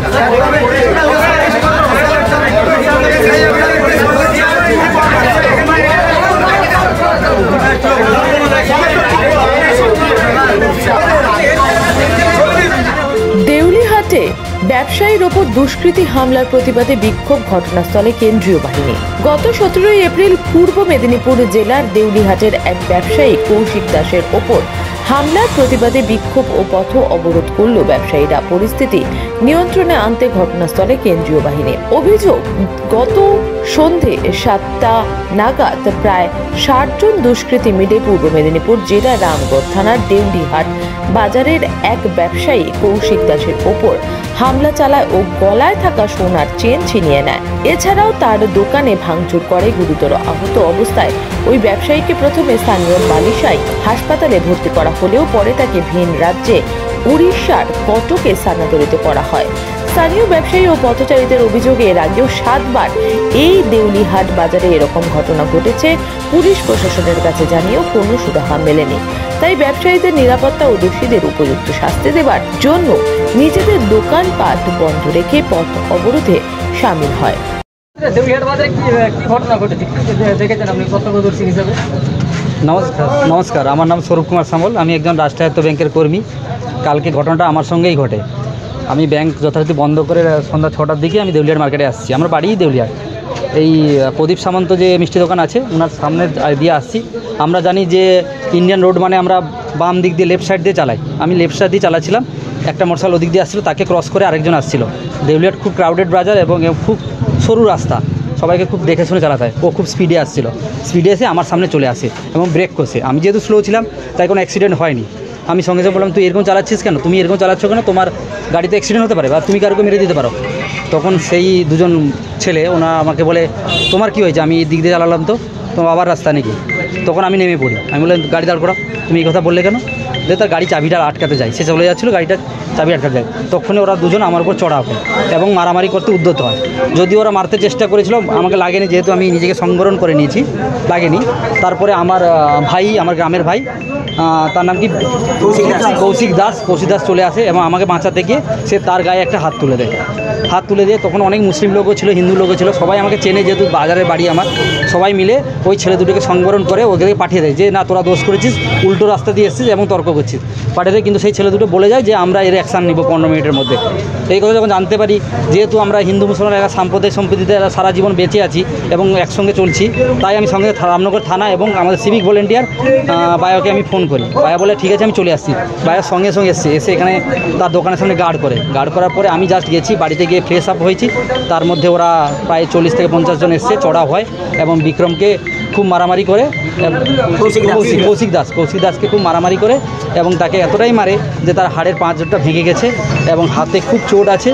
দেউলিহাটে ব্যবসায়ীর ওপর দুষ্কৃতী হামলার প্রতিবাদে বিক্ষোভ ঘটনাস্থলে কেন্দ্রীয় বাহিনী। গত 17 এপ্রিল পূর্ব মেদিনীপুর জেলার দেউলিহাটের এক ব্যবসায়ী কৌশিক দাসের ওপর হামলার প্রতিবাদে বিক্ষোভ ও পথ অবরোধ করল ব্যবসায়ীরা। পরিস্থিতি নিয়ন্ত্রণে আনতে ঘটনাস্থলে কেন্দ্রীয় বাহিনী। অভিযোগ, গত সন্ধে 7টা নাগাদ প্রায় 60 জন দুষ্কৃতী মিলে পূর্ব মেদিনীপুর জেলার রামগড় থানার দেউলিহাট বাজারের এক ব্যবসায়ী কৌশিক দাসের ওপর হামলা চালায় ও গলায় থাকা সোনার চেন ছিনিয়ে নেয়। এছাড়াও তার দোকানে ভাঙচুর করে। গুরুতর আহত অবস্থায় ওই ব্যবসায়ীকে প্রথমে স্থানীয় বালিসাই হাসপাতালে ভর্তি করা হলেও পরে তাকে ভিন রাজ্যে উড়িষ্যার কটকে স্থানান্তরিত করা হয়। স্থানীয় ব্যবসায়ী ও পথচারীদের অভিযোগে এর আগেও 7 বার এই দেউলিহাট বাজারে এরকম ঘটনা ঘটেছে। পুলিশ প্রশাসনের কাছে জানিয়েও কোনো সুরাহা মেলেনি। তাই ব্যবসায়ীদের নিরাপত্তা ও দোষীদের উপযুক্ত শাস্তি দেওয়ার জন্য নিজেদের দোকানপাট বন্ধ রেখে পথ অবরোধে সামিল হয়। দেউলিহাট বাজারে কি ঘটনা ঘটেছে দেখেছেন আপনি প্রত্যক্ষদর্শী হিসাবে? নমস্কার, আমার নাম স্বরূপ কুমার সামল। আমি একজন রাষ্ট্রায়ত্ত ব্যাংকের কর্মী। কালকে ঘটনাটা আমার সঙ্গেই ঘটে। আমি ব্যাংক যথারীতি বন্ধ করে সন্ধ্যা 6টার দিকে আমি দেউলিহাট মার্কেটে আসছি। আমার বাড়িই দেউলিহাট। এই প্রদীপ সামন্ত যে মিষ্টি দোকান আছে ওনার সামনে দিয়ে আসছি। আমরা জানি যে ইন্ডিয়ান রোড মানে আমরা বাম দিক দিয়ে লেফট সাইড দিয়ে চালাই। আমি লেফট সাইড দিয়ে চালাচ্ছিলাম, একটা মোটরসাইকেল ওদিক দিয়ে আসছিলো, তাকে ক্রস করে আরেকজন আসছিল। দেউলিহাট খুব ক্রাউডেড বাজার এবং খুব সরু রাস্তা, সবাইকে খুব দেখে শুনে চালাতে হয়। ও খুব স্পিডে আসছিল, স্পিডে এসে আমার সামনে চলে আসে এবং ব্রেক করছে। আমি যেহেতু স্লো ছিলাম তাই কোনো অ্যাক্সিডেন্ট হয়নি। আমি সঙ্গে সঙ্গে বললাম, তুই এরকম চালাচ্ছিস কেন, তুমি এরকম চালাচ্ছ কেন, তোমার গাড়িতে অ্যাক্সিডেন্ট হতে পারে বা তুমি কারোকে মেরে দিতে পারো। তখন সেই দুজন ছেলে ওনা আমাকে বলে, তোমার কী হয়েছে, আমি এই দিক দিয়ে চালালাম তো, তোমার আবার রাস্তা নাকি। তখন আমি নেমে পড়ি। আমি বললাম, গাড়ি দাঁড় করাও। তুমি এই কথা বললে কেন? যে তার গাড়ি চাবিটা আটকাতে যায়, সে চলে যাচ্ছিলো, গাড়িটা চাবি আটকাতে যায়। তখনই ওরা দুজন আমার উপর চড়া হয় এবং মারামারি করতে উদ্যত হয়। যদি ওরা মারতে চেষ্টা করেছিল, আমাকে লাগেনি, যেহেতু আমি নিজেকে সংবরণ করে নিয়েছি, লাগেনি। তারপরে আমার ভাই, আমার গ্রামের ভাই, তার নাম কি কৌশিক দাস চলে আসে এবং আমাকে বাঁচাতে গিয়ে সে তার গায়ে একটা হাত তুলে দেয়। হাত তুলে দিয়ে তখন অনেক মুসলিম লোকও ছিল, হিন্দু লোকও ছিল, সবাই আমাকে চেনে, যেহেতু বাজারের বাড়ি আমার। সবাই মিলে ওই ছেলে দুটোকে সংবরণ করে ওদেরকে পাঠিয়ে দেয় যে না, তোরা দোষ করেছিস, উল্টো রাস্তা দিয়ে এসেছিস এবং তর্ক করছিস, পাঠিয়ে দেয়। কিন্তু সেই ছেলে দুটো বলে যায় যে আমরা এর অ্যাকশান নিব 15 মিনিটের মধ্যে। এই কথা যখন জানতে পারি, যেহেতু আমরা হিন্দু মুসলমান এরা সাম্প্রদায়িক সম্প্রীতিতে সারা জীবন বেঁচে আছি এবং একসঙ্গে চলছি, তাই আমি সঙ্গে রামনগর থানা এবং আমাদের সিভিক ভলেন্টিয়ার বায়োকে আমি ফোন করি। বায়া বলে ঠিক আছে, আমি চলে আসছি। বায়ার সঙ্গে সঙ্গে এসে এখানে তার দোকানের সামনে গার্ড করার পরে আমি জাস্ট গেছি, বাড়িতে গিয়ে ফ্রেশ আপ হয়েছি। তার মধ্যে ওরা প্রায় 40 থেকে 50 জন এসছে, চড়া হয় এবং বিক্রমকে খুব মারামারি করে, কৌশিক দাসকে খুব মারামারি করে এবং তাকে এতটাই মারে যে তার হাড়ের 5 জোড়টা ভেঙে গেছে এবং হাতে খুব চোট আছে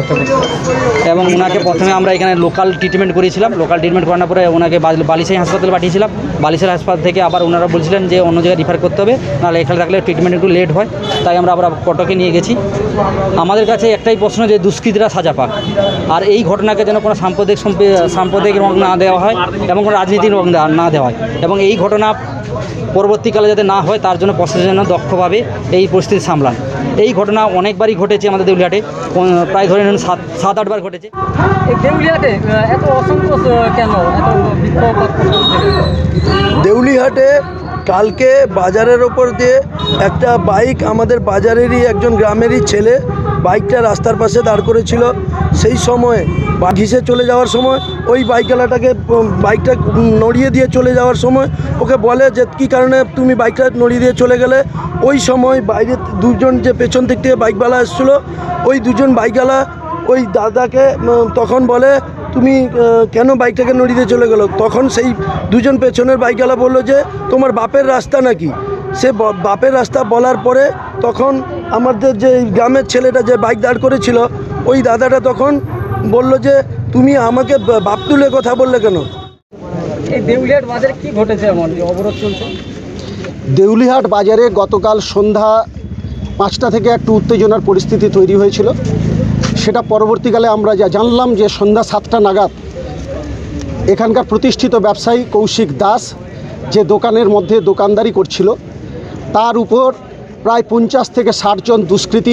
এবং ওনাকে প্রথমে আমরা এখানে লোকাল ট্রিটমেন্ট করিয়েছিলাম। লোকাল ট্রিটমেন্ট করানোর পরে ওনাকে বালিসাই হাসপাতালে পাঠিয়েছিলাম। বালিসাই হাসপাতাল থেকে আবার ওনারা বলছিলেন যে অন্য জায়গায় রিফার করতে হবে, নাহলে এখানে থাকলে ট্রিটমেন্ট একটু লেট হয়, তাই আমরা আবার কটকে নিয়ে গেছি। আমাদের কাছে একটাই প্রশ্ন যে দুষ্কৃতীরা সাজা পাক, আর এই ঘটনাকে যেন কোনো সাম্প্রদায়িক রং না দেওয়া হয় এবং কোনো রাজনীতির রং না দেওয়া হয় এবং এই ঘটনা পরবর্তীকালে যাতে না হয় তার জন্য প্রশাসন যেন দক্ষভাবে এই পরিস্থিতি সামলান। এই ঘটনা অনেকবারই ঘটেছে আমাদের দেউলিহাটে, প্রায় ধরে নিন 7-8 বার ঘটেছে। এই দেউলিহাটে এত অসন্তোষ কেন, এত বিক্ষোভ? দেউলিহাটে কালকে বাজারের ওপর দিয়ে একটা বাইক, আমাদের বাজারেরই একজন গ্রামেরই ছেলে বাইকটা রাস্তার পাশে দাঁড় করেছিল। সেই সময় ঘিসে চলে যাওয়ার সময় ওই বাইকওয়ালাটাকে বাইকটা নড়িয়ে দিয়ে চলে যাওয়ার সময় ওকে বলে যে কী কারণে তুমি বাইকটা নড়িয়ে দিয়ে চলে গেলে। ওই সময় বাইরে দুজন যে পেছন দিক থেকে বাইকওয়ালা এসেছিলো, ওই দুজন বাইকওয়ালা ওই দাদাকে তখন বলে তুমি কেন বাইকটাকে নড়িয়ে দিয়ে চলে গেলো। তখন সেই দুজন পেছনের বাইকওয়ালা বললো যে তোমার বাপের রাস্তা নাকি। সে বাপের রাস্তা বলার পরে তখন আমাদের যে গ্রামের ছেলেটা যে বাইক দাঁড় করেছিল ওই দাদাটা তখন বলল যে তুমি আমাকে বাপ তুলে কথা বললে কেন। এই দেউলিহাট বাজারে কি ঘটেছে এমন অবরোধ চলছে? দেউলিহাট বাজারে গতকাল সন্ধ্যা 5টা থেকে একটু উত্তেজনার পরিস্থিতি তৈরি হয়েছিল। সেটা পরবর্তীকালে আমরা যা জানলাম যে সন্ধ্যা 7টা নাগাদ এখানকার প্রতিষ্ঠিত ব্যবসায়ী কৌশিক দাস যে দোকানের মধ্যে দোকানদারি করছিল, তার উপর প্রায় 50 থেকে 60 জন দুষ্কৃতী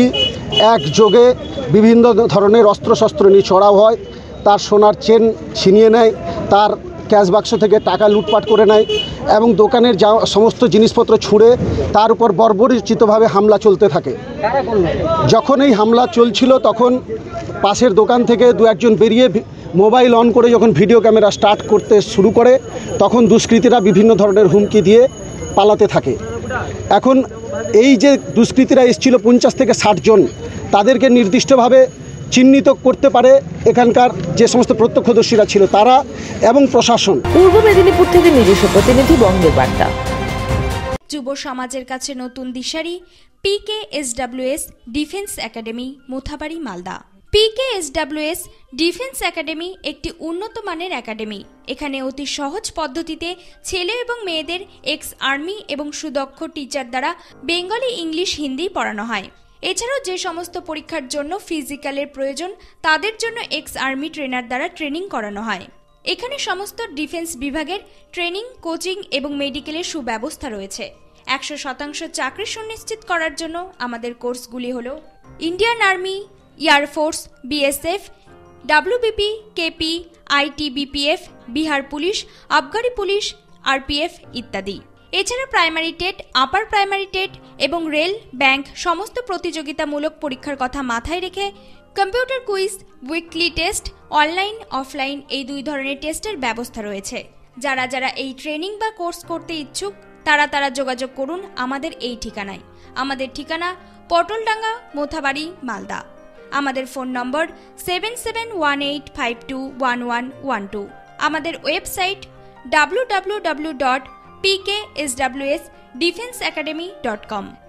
একযোগে বিভিন্ন ধরনের অস্ত্রশস্ত্র নিয়ে চড়াও হয়, তার সোনার চেন ছিনিয়ে নেয়, তার ক্যাশ বাক্স থেকে টাকা লুটপাট করে নেয় এবং দোকানের যা সমস্ত জিনিসপত্র ছুঁড়ে তার উপর বর্বরোচিতভাবে হামলা চলতে থাকে। কারা করলো? যখন এই হামলা চলছিল তখন পাশের দোকান থেকে দু একজন বেরিয়ে মোবাইল অন করে যখন ভিডিও ক্যামেরা স্টার্ট করতে শুরু করে তখন দুষ্কৃতীরা বিভিন্ন ধরনের হুমকি দিয়ে পালাতে থাকে। এখন এই যে দুষ্কৃতীরা এসেছিল 50 থেকে 60 জন, তাদেরকে নির্দিষ্টভাবে চিহ্নিত করতে পারে এখানকার যে সমস্ত প্রত্যক্ষদর্শীরা ছিল তারা এবং প্রশাসন। পূর্ব মেদিনীপুর থেকে নিজস্ব প্রতিনিধি, বঙ্গের বার্তা। যুব সমাজের কাছে নতুন দিশারি PKSWS defence academy, Mothabari, Malda. PKSWS defence academy একটি উন্নত মানের একাডেমি। এখানে অতি সহজ পদ্ধতিতে ছেলে এবং মেয়েদের এক্স আর্মি এবং সুদক্ষ টিচার দ্বারা বেঙ্গলি, ইংলিশ, হিন্দি পড়ানো হয়। এছাড়াও যে সমস্ত পরীক্ষার জন্য ফিজিক্যালের প্রয়োজন তাদের জন্য এক্স আর্মি ট্রেনার দ্বারা ট্রেনিং করানো হয়। এখানে সমস্ত ডিফেন্স বিভাগের ট্রেনিং, কোচিং এবং মেডিকেলের সুব্যবস্থা রয়েছে। 100% চাকরি সুনিশ্চিত করার জন্য আমাদের কোর্সগুলি হল Indian army, air force, BSF, WBP, KP, ITBPF, Bihar police, আবগারি পুলিশ, RPF ইত্যাদি। এছাড়া primary TET, upper primary TET এবং রেল, ব্যাংক সমস্ত প্রতিযোগিতামূলক পরীক্ষার কথা মাথায় রেখে computer quiz, weekly test, online, offline এই 2 ধরনের টেস্টের ব্যবস্থা রয়েছে। যারা যারা এই ট্রেনিং বা কোর্স করতে ইচ্ছুক তারা যোগাযোগ করুন আমাদের এই ঠিকানায়। আমাদের ঠিকানা পটলডাঙ্গা, মোথাবাড়ি, মালদা। আমাদের ফোন নম্বর 7718521112। আমাদের ওয়েবসাইট www.pkswsdefenseacademy.com।